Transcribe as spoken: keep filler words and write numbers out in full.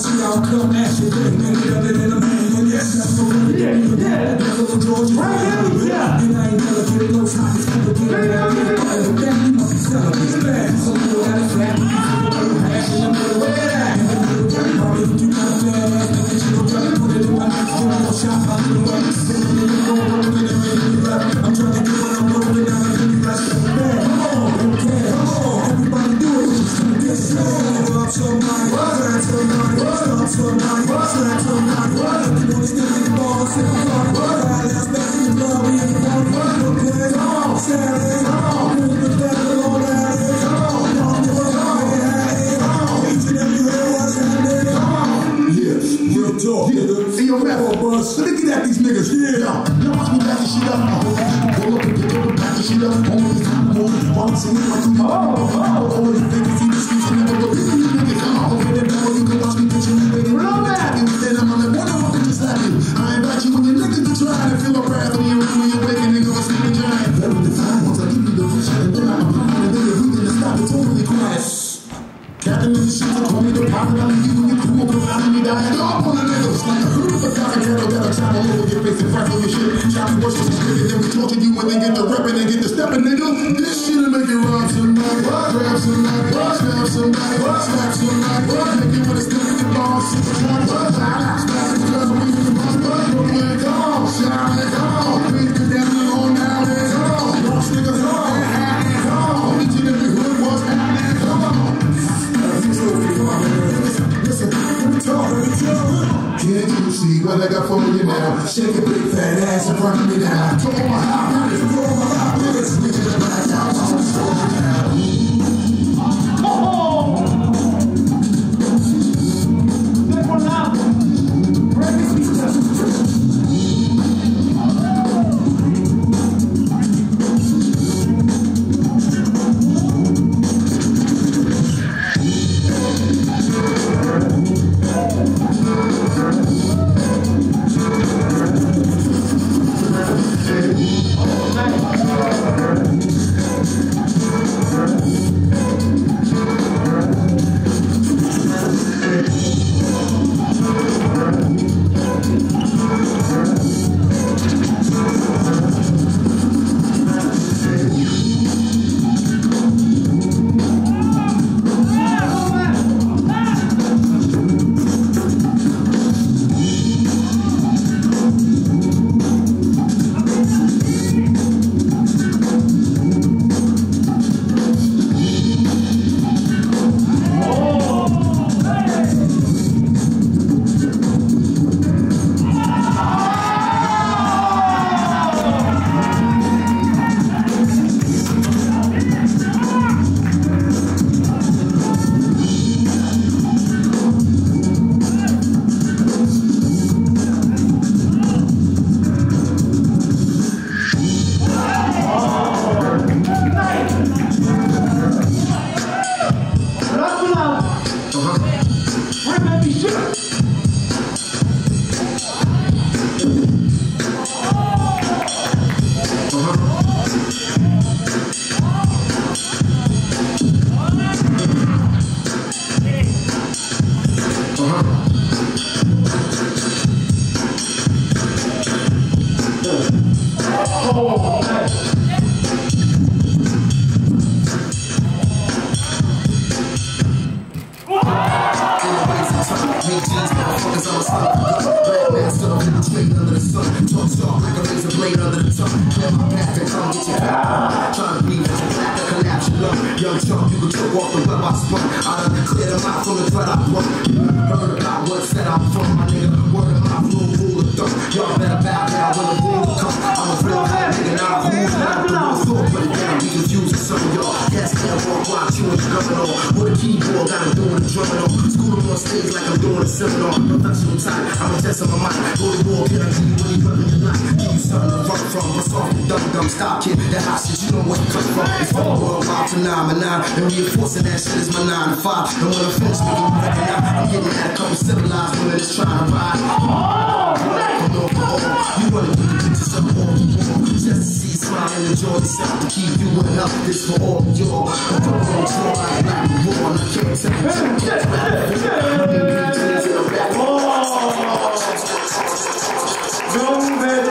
see how come at you, then ended up in a man, and yes, that's so funny. Yeah, yeah. The devil of Georgia, right here, yeah. And I ain't never get close, I just never get it out. And with that, you must be selling this bad. So you got a flat, you got a half, and I'm gonna wear that. And I'm gonna tell you about it, you got a flat ass, and then you go try to put it in my next door, I'll shop, I'll do it. I'm trying to do what I'm doing, and I'm gonna rush it back. Come on, okay, come on, everybody do it. Just slap somebody, slap somebody, slap somebody, slap somebody. You know it's gonna be the ball, sit on the ball. Let's back in the love, we in the party. Okay, come on, Saturday, come on, move the devil on that. Come on, come on, come on, each and every day, what's happening? Come on, yeah, real talk, yeah. See your rap, boss. Let me get at these niggas, yeah. Now watch me back this shit up. Go up and get up and back this shit up. Only the time, only the one, sing it like you. Oh, oh, all the things you see, you never go. Come on, over there, boy, you can watch me put you in the way. Then I'm on the one, I'm gonna slap you. I invite you when you're looking to try to feel a breath when you're when you're waking and go sleep and giant. Very defined, once I give you the vision, and then I'm a and then you're breathing to stop it totally quiet. Captain in the shit, call me the prophet, I leave you when you're cool, but I'm me dying. Y'all on the niggas, like a herd of a cock and cattle that'll travel over your face and frackle your shit. Choppy worship is good, and then we torture you when they get the reppin' and get the steppin', nigga. This shit'll make you rob somebody, grab somebody, stab somebody, slap somebody, make you wanna stick with the ball, sit the trunk, smash the club, we in the bus, Brooklyn, come on, shout it, come on, bring the devil on down there, come on, lost niggas on, come on, each and every hood was happening, come on. Listen, let me talk, let me talk. Can't you see what I got for you now? Shake your big fat ass in front of me now. Talk on my hot niggas, talk on my hot niggas. Niggas that black out, I'm gonna slow you down. Oh! Take one out. Break it, pizza. Young chump, you can choke off the web I spun. I done cleared them out from the threat I broke. Heard about what set I'm from, my nigga. Word of mouth, no rule of thumb. Y'all better bow down when the rule come. I'm a real hot nigga, now I'm moving out the real thought. Put it down, we confused with some of y'all. Yes, can't walk while chewing the gumming on. With a keyboard, got him doing the drumming on. School him on stage like I'm doing a seminar. Professional time, I'm a test of my mind. Go to war, can I give you what you reppin' your life? Give you something to run from. What's off you dumb dumb? Stop kid, that hot shit, you know where it comes from. It's from the world, about phenomenon. And reinforcing that shit is my nine to five. And when I'm finished, nigga, you recognize I'm getting at a couple civilized women that's trying to ride. Oh, no, you wanna do the pictures of all the world. Just to see you smile and enjoy yourself. To keep you in health, this for all of y'all. I'm putting on tour like Black War, and I can't tell you.